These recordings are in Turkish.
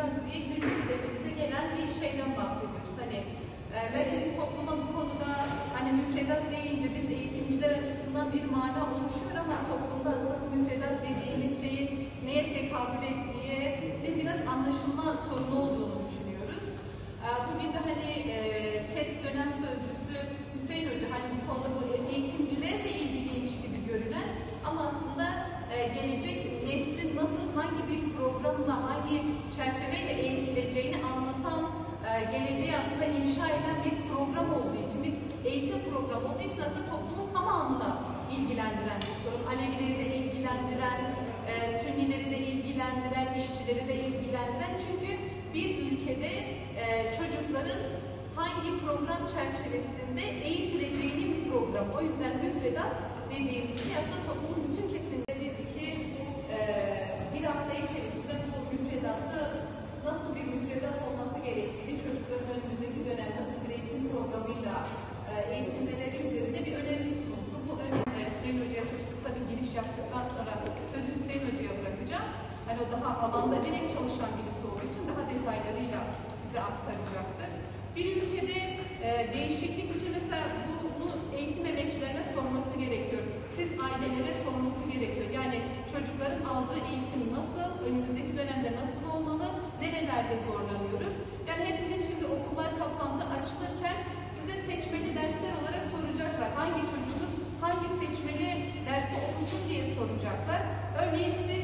yapacağız diye gündemimize gelen bir şeyden bahsediyoruz. Hani belki biz topluma bu konuda hani müfredat deyince biz eğitimciler açısından bir mana oluşuyor ama toplumda aslında müfredat dediğimiz şeyin neye tekabül ettiği biraz anlaşılma sorunu olduğunu düşünüyoruz. Bugün de hani KES dönem sözcüsü Hüseyin Hoca hani bu konuda bu eğitimcilerle ilgiliymiş gibi görünen ama aslında gelecek neslin nasıl hangi bir programla hangi çerçeveyle eğitileceğini anlatan geleceği aslında inşa eden bir program olduğu için, bir eğitim programı olduğu için aslında toplumun tamamını ilgilendiren bir sorun. Alevileri de ilgilendiren, Sünnileri de ilgilendiren, işçileri de ilgilendiren. Çünkü bir ülkede çocukların hangi program çerçevesinde eğitileceğinin programı. O yüzden müfredat dediğimiz şey aslında toplumun bütün kesimleri dedi ki bir hafta içerisinde bu müfredatı nasıl bir müfredat olması gerektiğini, çocukların önümüzdeki dönem nasıl bir eğitim programıyla eğitimleri üzerinde bir öneri sunuldu. Bu öneri Hüseyin Hoca'ya çok kısa bir giriş yaptıktan sonra sözü Hüseyin Hoca'ya bırakacağım. Hani o daha alanda direkt çalışan birisi olduğu için daha detaylarıyla size aktaracaktır. Bir ülkede değişiklik için mesela bunu eğitim emekçilerine sorması gerekiyor. Siz ailelere sorması gerekiyor. Yani çocukların aldığı eğitim nasıl, önümüzdeki dönemde nasıl olmalı, nerelerde zorlanıyoruz? Yani hepiniz şimdi okullar kapandı, açılırken size seçmeli dersler olarak soracaklar. Hangi çocuğunuz hangi seçmeli dersi okusun diye soracaklar. Örneğin siz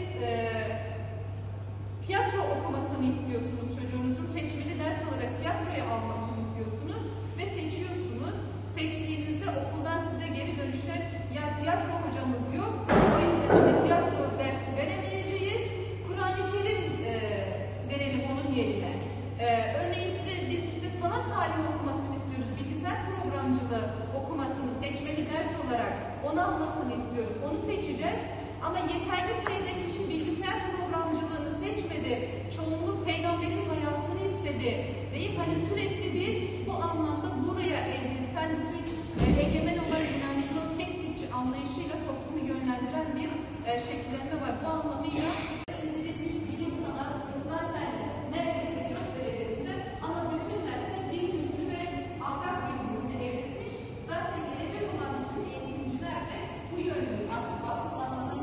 tiyatro okumasını istiyorsunuz çocuğunuzun, seçmeli ders olarak tiyatroya almasını istiyorsunuz ve seçiyorsunuz. Seçtiğinizde okuldan size geri dönüşler, ya tiyatro hocamız yok, o yüzden işte tiyatro dersi veremeyeceğiz, Kur'an-ı Kerim verelim onun yerine. Örneğin biz işte sanat tarihi okumasını istiyoruz, bilgisayar programcılığı okumasını seçmeli ders olarak onu almasını istiyoruz, onu seçeceğiz. Ama yeterli sayıda kişi bilgisayar programcılığını seçmedi, çoğunluk peygamberin hayatını istedi deyip hani sürekli bir bu anlamda buraya evrilten bütün egemen olan inancının tek tipçi anlayışıyla toplumu yönlendiren bir şekillenme var. Bu anlamıyla indirilmiş bilim sanat zaten neredeyse yok derecesinde ama bütün dersler din kültürü ve ahlak bilgisini evrilmiş. Zaten gelecek olan bütün eğitimciler de bu yönlü baskılanmadan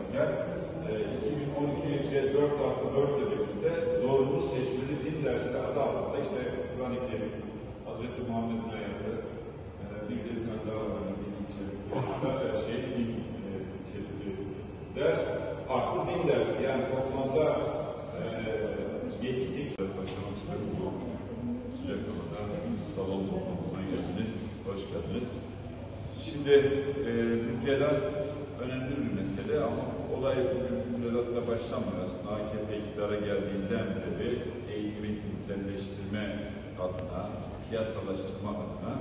2012'de 4+4 hedefinde zorunlu seçmeli din dersi adı altında işte Kur'an-ı Kerim, Hazreti Muhammed'in hayatı, bir tane daha var, din içerikli ders, farklı din dersi. Yani toplamda 7-8 başlamak istiyorum. Çok sıcak havada salon toplantısına geldiniz, hoş geldiniz. Şimdi müfredat önemli bir mesele ama olay müfredatla başlamıyor. Aslında AKP iktidara geldiğinden beri eğitimi dinselleştirme adına, piyasalaştırma adına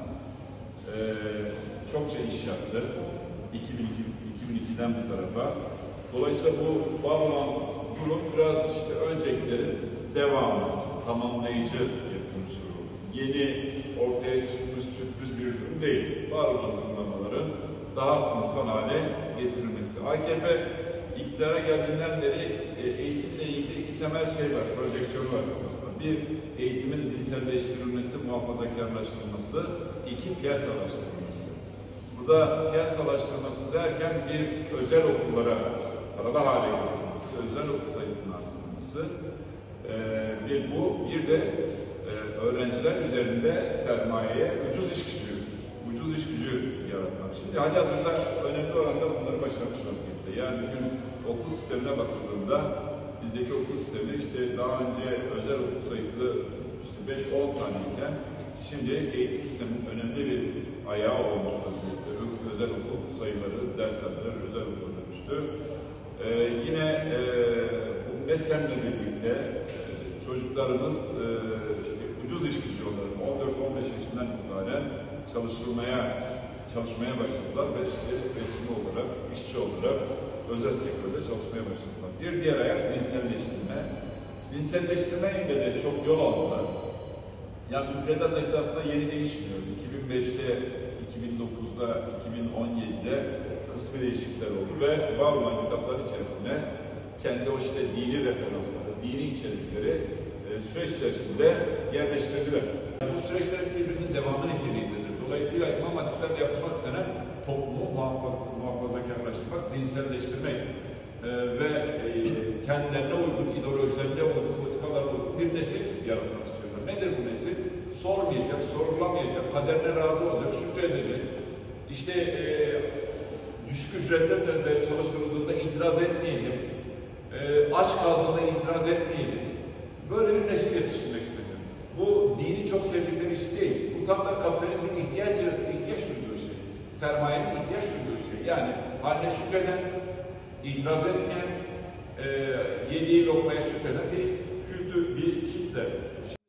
çokça iş yaptı. 2002'den bu tarafa. Dolayısıyla bu var olan durum biraz işte öncekilerin devamı, tamamlayıcı bir unsuru. Yeni ortaya çıkmış sürpriz bir durum değil. Var olan uygulamaların daha kurumsal hale getirilmesi. AKP iktidara geldiğinden beri eğitimle ilgili iki temel şey var, projeksiyon var. Bir, eğitimin dinselleştirilmesi, muhafazakarlaştırılması. İki, piyasalaştırılması. Burada piyasalaştırılması derken bir özel okullara paralı hale getirilmesi, özel okul sayısının arttırılması. Bir de öğrenciler üzerinde sermayeye ucuz iş gücü yaratmak. Şimdi halihazırda önemli oranda bunları başlamış vaziyette. Yani bugün okul sistemine bakıldığında bizdeki okul sistemi işte daha önce özel okul sayısı işte 5-10 taneyken şimdi eğitim sisteminin önemli bir ayağı olmuş vaziyette. Özel okul sayıları, dershaneler özel okula dönüştü. Yine bu MESEM'le birlikte çocuklarımız işte ucuz iş gücü olarak 14-15 yaşından itibaren çalışmaya başladılar ve işte resmi olarak, işçi olarak özel sektörde çalışmaya başladılar. Bir diğer ayak dinselleştirme. Dinselleştirmeyle de çok yol aldılar. Yani müfredat esasında yeni değişmiyor. 2005'te, 2009'da, 2017'de kısmi değişiklikler oldu ve var olan kitaplar içerisine kendi o işte dini referansları, dini içerikleri süreç içerisinde yerleştirdiler. Bu süreçler birbirinin devamı niteliğindedir. Dolayısıyla İmam Hatipler'de yapılmak istenen toplumu muhafazakarlaştırmak, dinselleştirmek ve kendilerine uygun, ideolojilerine uygun, politikalarına uygun bir nesil yaratmak istiyorlar. Nedir bu nesil? Sormayacak, sorulamayacak, kaderine razı olacak, şükredecek. İşte düşük ücretlerle çalıştırıldığında itiraz etmeyecek, aç kaldığında itiraz etmeyecek. Böyle bir nesil yetiştirmek isteniyor. Bu dini çok sevdikleri iş değil. Bu tam da kapitalizmin ihtiyaç duyduğu şey. Sermayenin ihtiyaç duyduğu şey. Yani haline şükreden, itiraz etmeyen, yediği lokmaya şükreden bir kültür, bir kitle.